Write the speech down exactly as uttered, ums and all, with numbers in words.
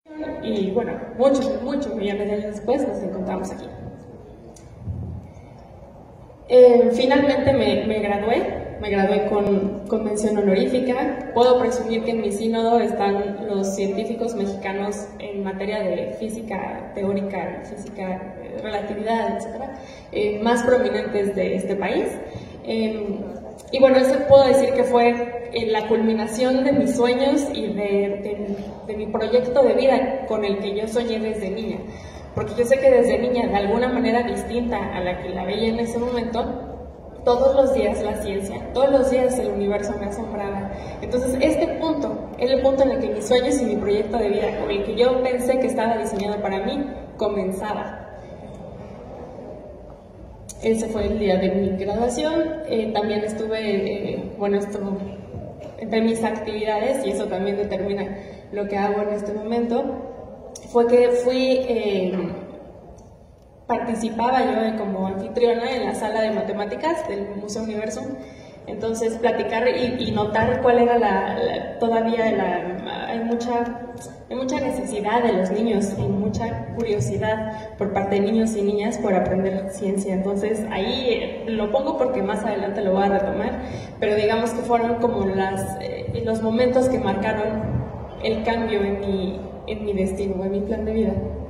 Y bueno, muchos, muchos millones de años después nos encontramos aquí. Eh, finalmente me, me gradué, me gradué con, con mención honorífica. Puedo presumir que en mi sínodo están los científicos mexicanos en materia de física teórica, física, eh, relatividad, etcétera, eh, más prominentes de este país. Eh, y bueno, eso puedo decir que fue eh, la culminación de mis sueños y de, de, de mi proyecto de vida con el que yo soñé desde niña. Porque yo sé que desde niña, de alguna manera distinta a la que la veía en ese momento, todos los días la ciencia, todos los días el universo me asombraba. Entonces este punto, es el punto en el que mis sueños y mi proyecto de vida, con el que yo pensé que estaba diseñado para mí, comenzaba. Ese fue el día de mi graduación. Eh, también estuve, eh, bueno, estuvo entre mis actividades, y eso también determina lo que hago en este momento, fue que fui, eh, participaba yo como anfitriona en la sala de matemáticas del Museo Universum. Entonces platicar y, y notar cuál era la, la todavía la, hay mucha hay mucha necesidad de los niños y mucha curiosidad por parte de niños y niñas por aprender ciencia. Entonces ahí eh, lo pongo porque más adelante lo voy a retomar, pero digamos que fueron como las, eh, los momentos que marcaron el cambio en mi, en mi destino, en mi plan de vida.